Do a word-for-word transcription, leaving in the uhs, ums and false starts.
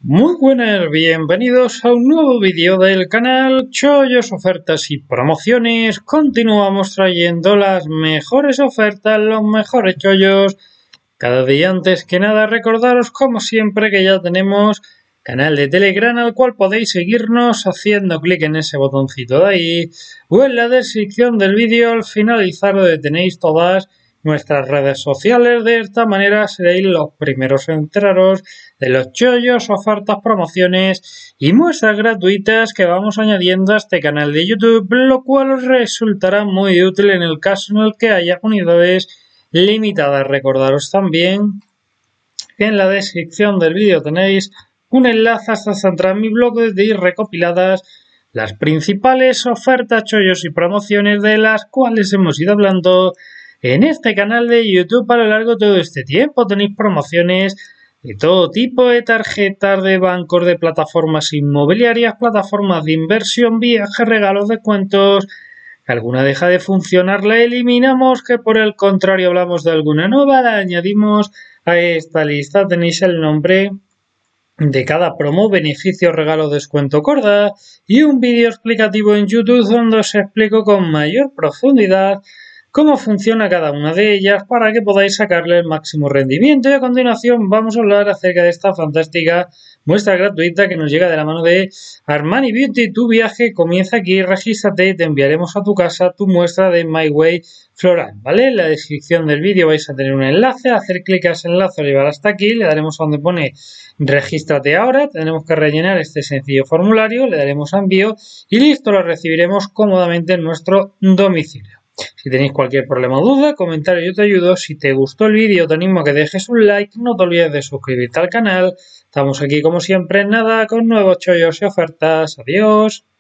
Muy buenas, bienvenidos a un nuevo vídeo del canal Chollos, Ofertas y Promociones. Continuamos trayendo las mejores ofertas, los mejores chollos cada día. Antes que nada, recordaros como siempre que ya tenemos canal de Telegram al cual podéis seguirnos haciendo clic en ese botoncito de ahí o en la descripción del vídeo al finalizar donde tenéis todas nuestras redes sociales. De esta manera seréis los primeros en enteraros de los chollos, ofertas, promociones y muestras gratuitas que vamos añadiendo a este canal de YouTube, lo cual os resultará muy útil en el caso en el que haya unidades limitadas. Recordaros también que en la descripción del vídeo tenéis un enlace hasta centrar mi blog donde ir recopiladas las principales ofertas, chollos y promociones de las cuales hemos ido hablando en este canal de YouTube a lo largo de todo este tiempo. Tenéis promociones de todo tipo de tarjetas de bancos, de plataformas inmobiliarias, plataformas de inversión, viajes, regalos, descuentos. Que alguna deja de funcionar, la eliminamos, que por el contrario hablamos de alguna nueva, la añadimos a esta lista. Tenéis el nombre de cada promo, beneficio, regalo, descuento, corda y un vídeo explicativo en YouTube donde os explico con mayor profundidad cómo funciona cada una de ellas para que podáis sacarle el máximo rendimiento. Y a continuación vamos a hablar acerca de esta fantástica muestra gratuita que nos llega de la mano de Armani Beauty. Tu viaje comienza aquí, regístrate y te enviaremos a tu casa tu muestra de My Way Floral, ¿vale? En la descripción del vídeo vais a tener un enlace, hacer clic a ese enlace, llevar hasta aquí, le daremos a donde pone regístrate ahora, tenemos que rellenar este sencillo formulario, le daremos a envío y listo, lo recibiremos cómodamente en nuestro domicilio. Si tenéis cualquier problema o duda, comentario, yo te ayudo. Si te gustó el vídeo, te animo a que dejes un like. No te olvides de suscribirte al canal. Estamos aquí como siempre en nada con nuevos chollos y ofertas. Adiós.